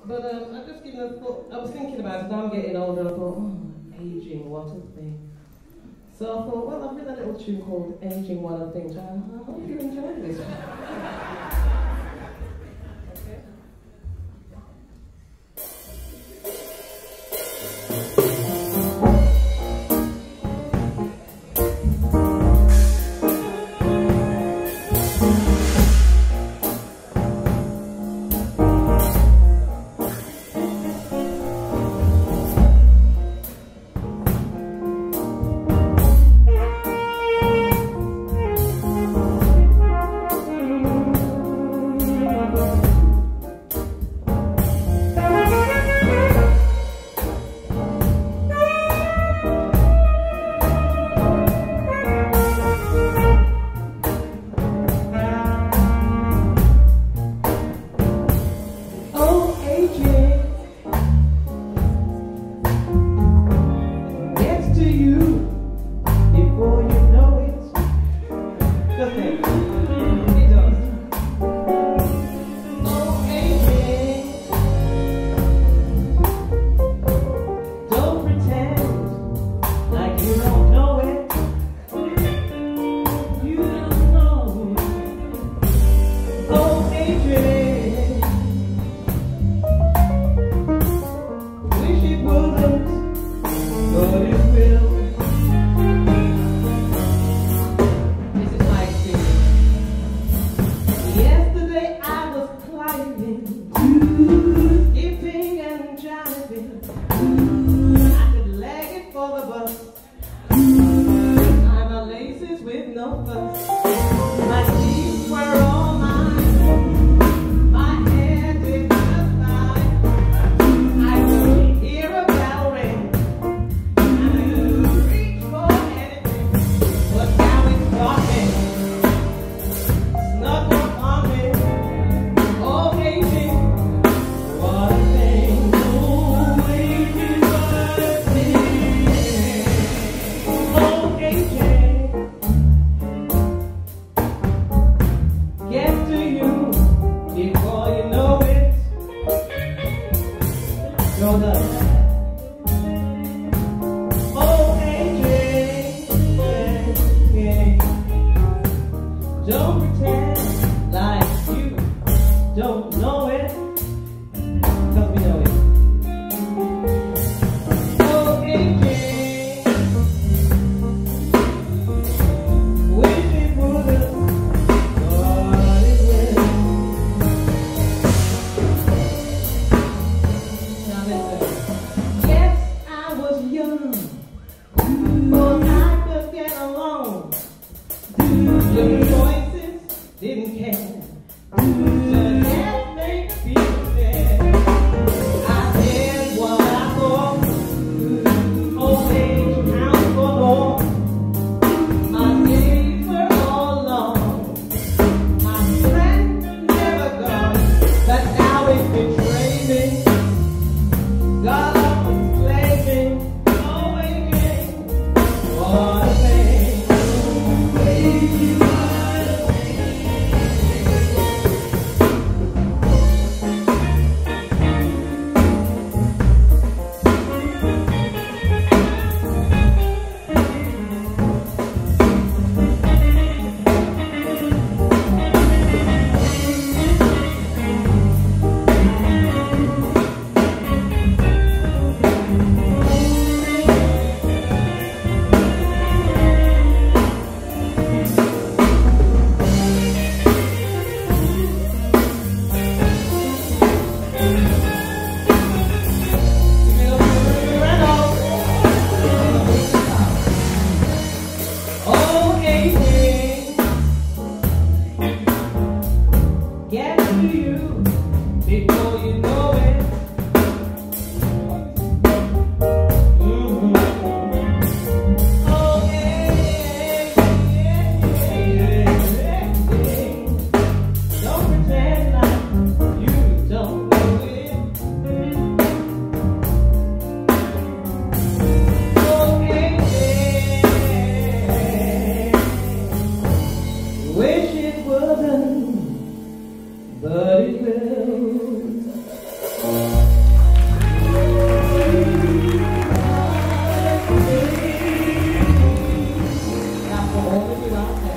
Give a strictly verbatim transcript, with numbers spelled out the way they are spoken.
But um, I just given a thought. I was thinking about it. Now I'm getting older. I thought, oh, aging, what a thing. So I thought, well, I've written a little tune called "Aging, What a Thing." So I hope you enjoy this one. Don't pretend like you don't know it, 'cause we know it. Oh, aging, wish it would've, but it will. Now listen. Yes, I was young, but I could get along. The voices didn't care. The death makes people sad. I did what I thought. Old age counts for more. My days were all long. My strength never gone, but now it betrayed me. God was blaming, always again. What a thing. Get to you before you know it. Mm-hmm. Oh yeah, yeah, yeah, yeah, yeah. Don't pretend like you don't know it. Oh yeah, wish it wasn't, but it will. What did you laugh